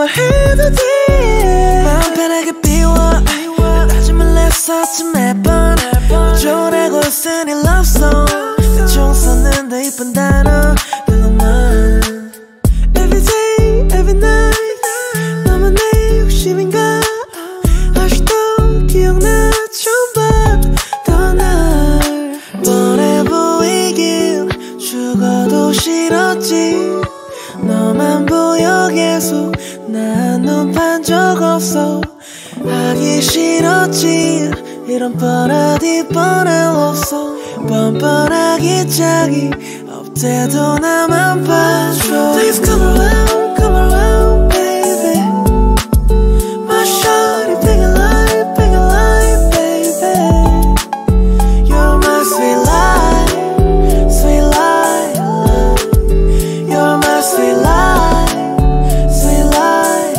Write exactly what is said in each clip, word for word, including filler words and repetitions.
말해도 돼 마음 편하게 비워 하지 말랬었지 매번 어쩌라고 쓰니 love song 대충 썼는데 이쁜 단어 그것만 Every day, every night 너만 내 욕심인가 아직도 기억나 처음 봤던 날 뻔해 보이길 죽어도 싫었지 너만 보여 계속 난 눈 판 적 없어 하기 싫었지 이런 뻔하디 뻔한 없어 뻔뻔하기 짝이 없대도 나만 봐줘 Please come around, come around baby My shawty big alive, big alive baby You're my sweet life, sweet life You're my sweet life, sweet life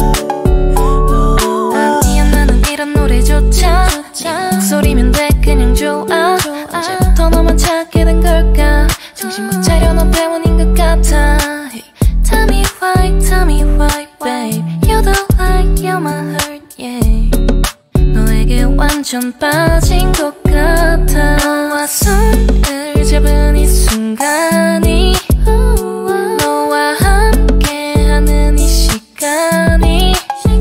아니야 나는 이런 노래조차 목소리면 돼 그냥 좋아 언제부터 너만 찾게 된 걸까 정신 못 차려 너 때문인 것 같아 hey, Tell me why, tell me why babe You don't like, you're my heart yeah 너에게 완전 빠진 것 같아 너와 손을 잡은 이 순간이 너와 함께하는 이 시간이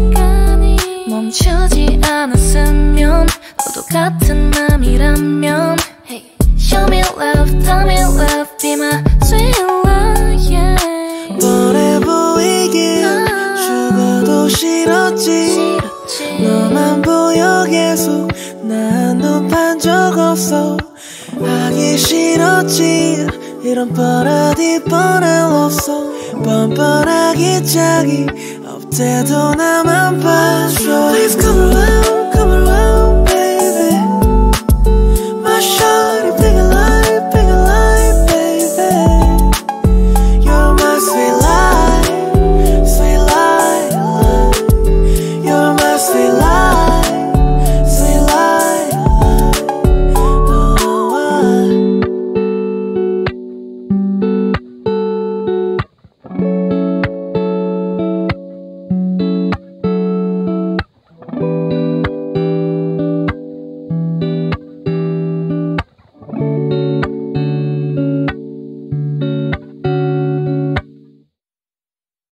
멈추지 않았으면 너도 같은 맘이라면 hey, Show me love, tell me love, be my sweet love yeah. 뻔해 보이길 죽어도 싫었지 너만 보여 계속 난 눈 판 적 없어 하기 싫었지 이런 뻔하디 뻔한 없어 뻔뻔하기 짝이 없대도 나만 봐줘 Please come around, come around